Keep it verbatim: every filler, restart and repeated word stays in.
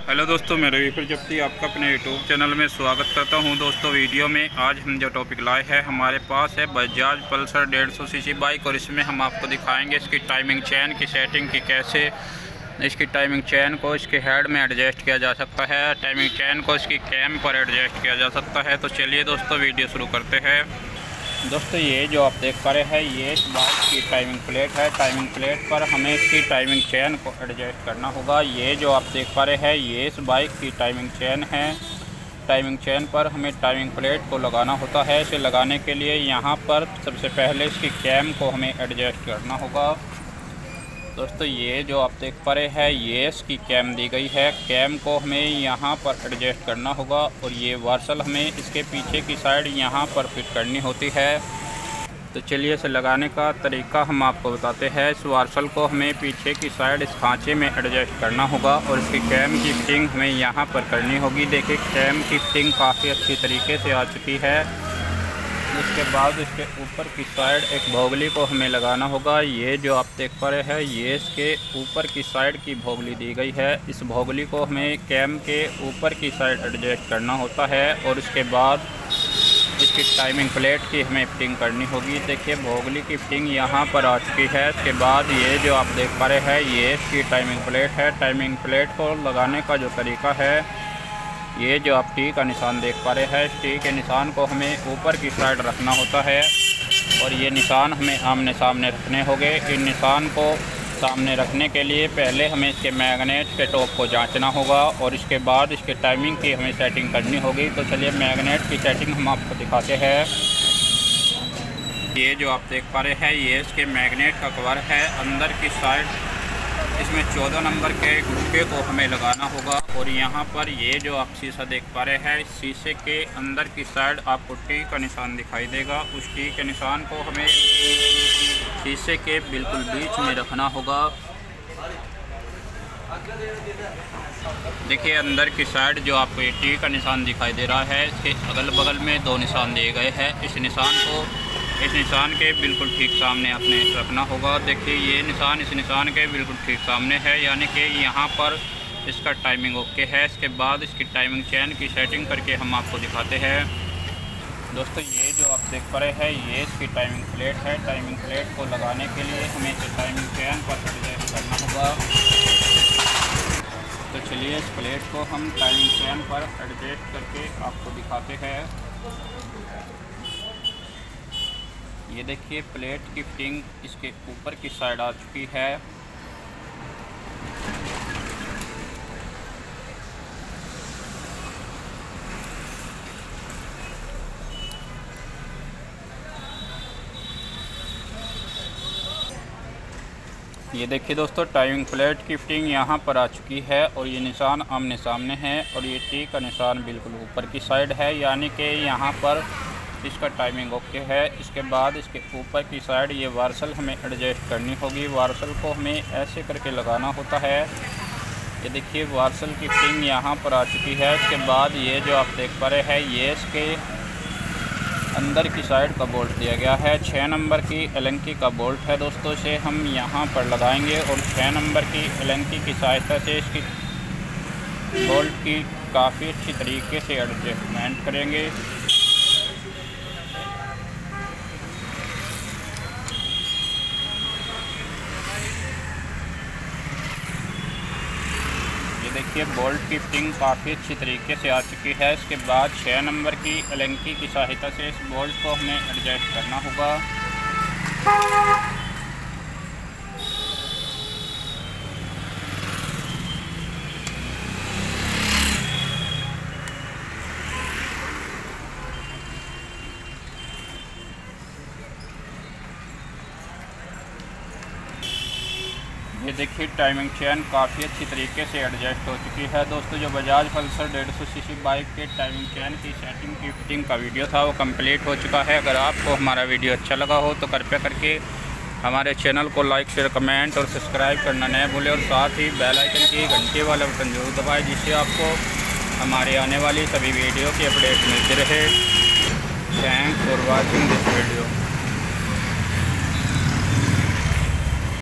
Hello दोस्तों, मैं रवि प्रजापति आपका अपने यूट्यूब चैनल में स्वागत करता हूं। दोस्तों वीडियो में आज हम जो टॉपिक लाए हैं, हमारे पास है बजाज पल्सर डेढ़ सौ सीसी बाइक और इसमें हम आपको दिखाएंगे इसकी टाइमिंग चेन की सेटिंग की कैसे इसकी टाइमिंग चेन को इसके हेड में एडजस्ट किया जा सकता है, टाइमिंग चेन को इसकी कैम पर एडजस्ट किया जा सकता है। तो चलिए दोस्तों वीडियो शुरू करते हैं। दोस्तों ये जो आप देख पा रहे हैं ये इस बाइक की टाइमिंग प्लेट है। टाइमिंग प्लेट पर हमें इसकी टाइमिंग चेन को एडजस्ट करना होगा। ये जो आप देख पा रहे हैं ये इस बाइक की टाइमिंग चेन है। टाइमिंग चेन पर हमें टाइमिंग प्लेट को लगाना होता है। इसे लगाने के लिए यहाँ पर सबसे पहले इसकी कैम को हमें एडजस्ट करना होगा। दोस्तों ये जो आप देख पा रहे हैं ये इसकी कैम दी गई है। कैम को हमें यहाँ पर एडजस्ट करना होगा और ये वार्सल हमें इसके पीछे की साइड यहाँ पर फिट करनी होती है। तो चलिए इसे लगाने का तरीका हम आपको बताते हैं। इस वार्सल को हमें पीछे की साइड इस खांचे में एडजस्ट करना होगा और इसकी कैम की फिटिंग हमें यहाँ पर करनी होगी। देखिए कैम की फिटिंग काफ़ी अच्छी तरीके से आ चुकी है। इसके बाद इसके ऊपर की साइड एक भोगली को हमें लगाना होगा। ये जो आप देख पा रहे हैं ये इसके ऊपर की साइड की भोगली दी गई है। इस भोगली को हमें कैम के ऊपर की साइड एडजस्ट करना होता है और इसके बाद इसकी टाइमिंग प्लेट की हमें फिटिंग करनी होगी। देखिए भोगली की फिटिंग यहाँ पर आ चुकी है। इसके बाद ये जो आप देख पा रहे हैं ये इसकी टाइमिंग प्लेट है। टाइमिंग प्लेट को लगाने का जो तरीका है, ये जो आप टी का निशान देख पा रहे हैं, टी के निशान को हमें ऊपर की साइड रखना होता है और ये निशान हमें आमने सामने रखने होंगे। इन निशान को सामने रखने के लिए पहले हमें इसके मैग्नेट के टॉप को जांचना होगा और इसके बाद इसके टाइमिंग की हमें सेटिंग करनी होगी। तो चलिए मैग्नेट की सेटिंग हम आपको दिखाते हैं। ये जो आप देख पा रहे हैं ये इसके मैग्नेट का कवर है। अंदर की साइड इसमें चौदह नंबर के गुटके को हमें लगाना होगा और यहाँ पर ये जो आप शीशा देख पा रहे हैं, इस शीशे के अंदर की साइड आपको टी का निशान दिखाई देगा। उस टी के निशान को हमें शीशे के बिल्कुल बीच में रखना होगा। देखिए अंदर की साइड जो आपको ये टी का निशान दिखाई दे रहा है, इसके अगल बगल में दो निशान दिए गए हैं। इस निशान को इस निशान के बिल्कुल ठीक सामने आपने रखना होगा। देखिए ये निशान इस निशान के बिल्कुल ठीक सामने है, यानी कि यहाँ पर इसका टाइमिंग ओके है। इसके बाद इसकी टाइमिंग चेन की सेटिंग करके हम आपको दिखाते हैं। दोस्तों ये जो आप देख पा रहे हैं ये इसकी टाइमिंग प्लेट है। टाइमिंग प्लेट को लगाने के लिए हमें इसे टाइमिंग चेन पर एडजस्ट करना होगा। तो चलिए इस प्लेट को हम टाइमिंग चेन पर एडजस्ट करके आपको दिखाते हैं। ये देखिए प्लेट की फिटिंग इसके ऊपर की साइड आ चुकी है। ये देखिए दोस्तों टाइमिंग प्लेट की फिटिंग यहाँ पर आ चुकी है और ये निशान आमने सामने है और ये टी का निशान बिल्कुल ऊपर की साइड है, यानी कि यहाँ पर इसका टाइमिंग ओके है। इसके बाद इसके ऊपर की साइड ये वार्सल हमें एडजस्ट करनी होगी। वार्सल को हमें ऐसे करके लगाना होता है। ये देखिए वार्सल की फिटिंग यहाँ पर आ चुकी है। इसके बाद ये जो आप देख पा रहे हैं ये इसके अंदर की साइड का बोल्ट दिया गया है। छः नंबर की एलंकी का बोल्ट है दोस्तों, इसे हम यहाँ पर लगाएंगे और छः नंबर की एलंकी की सहायता से इसकी बोल्ट की काफ़ी अच्छी तरीके से एडजस्टमेंट करेंगे। देखिए बोल्ट की फिटिंग काफ़ी अच्छी तरीके से आ चुकी है। इसके बाद छः नंबर की एलंकी की सहायता से इस बोल्ट को हमें एडजस्ट करना होगा। ये देखिए टाइमिंग चेन काफ़ी अच्छी तरीके से एडजस्ट हो चुकी है। दोस्तों जो बजाज पल्सर डेढ़ सौ सीसी बाइक के टाइमिंग चेन की सेटिंग की फिटिंग का वीडियो था वो कंप्लीट हो चुका है। अगर आपको हमारा वीडियो अच्छा लगा हो तो कृपया करके हमारे चैनल को लाइक शेयर कमेंट और सब्सक्राइब करना न भूलें और साथ ही बेल आइकन की घंटे वाला बटन जरूर दबाएं, जिससे आपको हमारे आने वाली सभी वीडियो की अपडेट मिलती रहे। Thanks for watching this video.